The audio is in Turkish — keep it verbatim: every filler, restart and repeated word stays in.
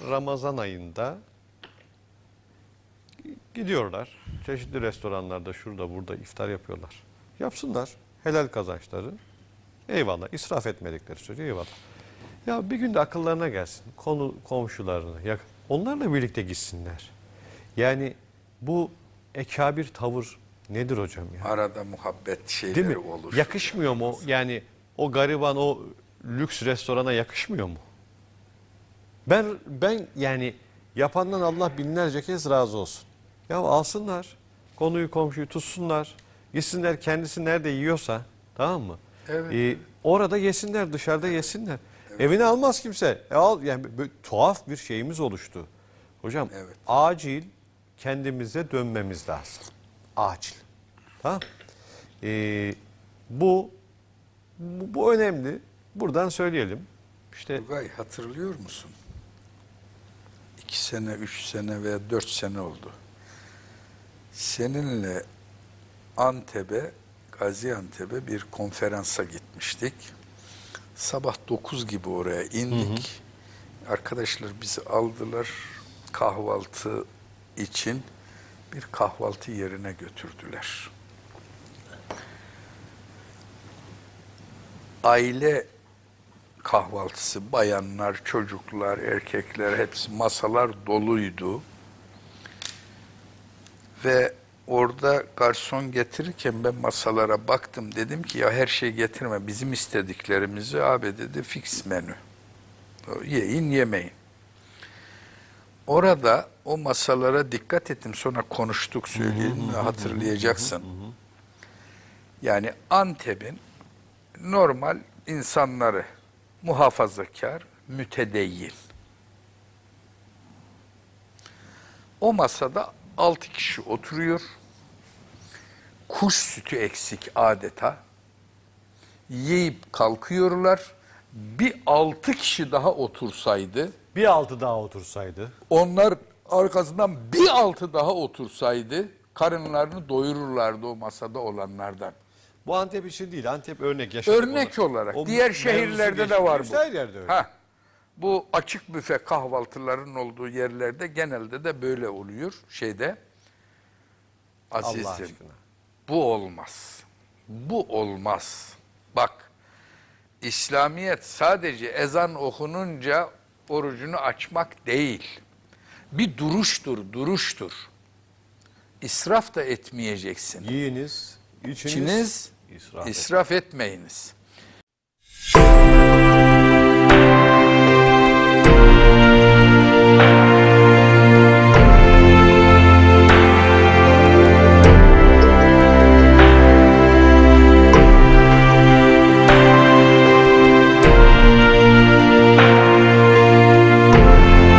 Ramazan ayında gidiyorlar. Çeşitli restoranlarda şurada burada iftar yapıyorlar. Yapsınlar. Helal kazançları. Eyvallah. İsraf etmedikleri sürece eyvallah. Ya bir gün de akıllarına gelsin. Konu komşularını. Ya onlarla birlikte gitsinler. Yani bu ekabir tavır nedir hocam ya? Arada muhabbet Değil şeyleri mi? olur. Yakışmıyor mu? Yani o gariban o lüks restorana yakışmıyor mu? Ben ben yani yapandan Allah binlerce kez razı olsun. Ya alsınlar. Konuyu komşuyu tutsunlar. Gitsinler kendisi nerede yiyorsa, tamam mı? Evet. Ee, orada yesinler, dışarıda yesinler. Evine almaz kimse. E al, yani böyle tuhaf bir şeyimiz oluştu. Hocam Evet. acil kendimize dönmemiz lazım. Acil. Tamam. Ee, bu, bu bu önemli. Buradan söyleyelim. İşte Tugay, hatırlıyor musun? İki sene, üç sene veya dört sene oldu. Seninle Antep'e, Gaziantep'e bir konferansa gitmiştik. Sabah dokuz gibi oraya indik. Hı hı. Arkadaşlar bizi aldılar, kahvaltı için bir kahvaltı yerine götürdüler. Aile kahvaltısı, bayanlar, çocuklar, erkekler, hepsi, masalar doluydu. Ve orada garson getirirken ben masalara baktım, dedim ki ya her şey getirme, bizim istediklerimizi, abi dedi, fix menü. Yiyin yemeyin. Orada o masalara dikkat ettim, sonra konuştuk, söyleyelim, hatırlayacaksın. Yani Antep'in normal insanları, muhafazakar, mütedeyyin. O masada altı kişi oturuyor. Kuş sütü eksik adeta. Yiyip kalkıyorlar. Bir altı kişi daha otursaydı, bir altı daha otursaydı. onlar arkasından bir altı daha otursaydı, karınlarını doyururlardı o masada olanlardan. Bu Antep için değil, Antep örnek yaşadık. Örnek ona. olarak. O Diğer mevzusu şehirlerde de geçti. var bu. Her yerde öyle. Ha, bu açık büfe kahvaltıların olduğu yerlerde genelde de böyle oluyor şeyde. Azizim, Allah aşkına. bu olmaz. Bu olmaz. Bak, İslamiyet sadece ezan okununca orucunu açmak değil. Bir duruştur, duruştur. İsraf da etmeyeceksin. Yiyiniz, içiniz, İçiniz, israf, israf etmeyiniz.